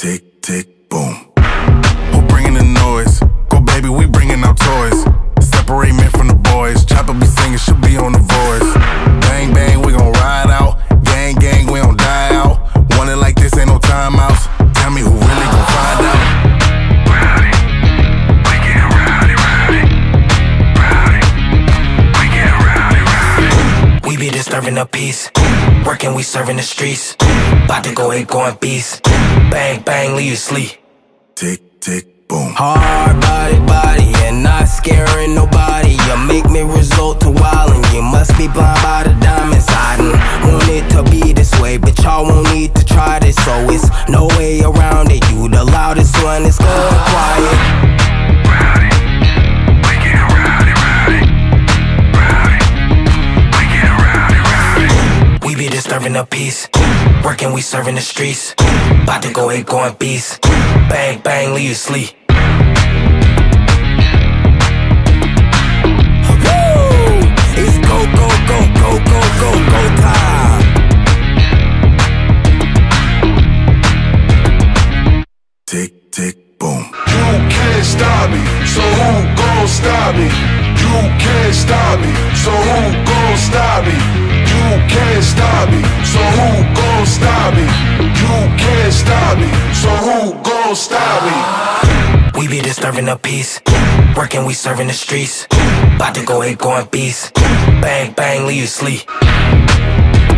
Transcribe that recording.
Tick, tick, boom. Who bringing the noise? Go baby, we bringing our toys. Separate men from the boys. Chopper be singing, she'll be on the voice. Bang, bang, we gon' ride out. Gang, gang, we don't die out. Want it like this, ain't no timeouts. Tell me who really gon' find out. Rowdy, we get rowdy, rowdy. Rowdy, we get rowdy, rowdy. We be disturbing the peace. Working, we serving the streets. About to go 8 going beast. Bang, bang, leave you sleep. Tick, tick, boom. Hard body, and not scaring nobody. You make me resort to wildin'. You must be blind by the diamonds. I didn't want it to be this way, but y'all won't need to try this. So it's no way around it. You the loudest one, it's going quiet. Rowdy, we get rowdy, rowdy. Rowdy, we get rowdy, rowdy. We be disturbing the peace. Working, we serving the streets. About to go 8 going beast. Bang, bang, leave you sleep. Woo! It's go, go, go, go, go, go, go time. Tick, tick, boom. You can't stop me, so who gon' stop me? You can't stop me, so who gon' stop me? You can't stop me, so who gon' stop me? You can't stop me, so who gon' stop me? We be disturbing the peace. Working, we serving the streets. About to go 8 going beast. Bang, bang, leave you sleep.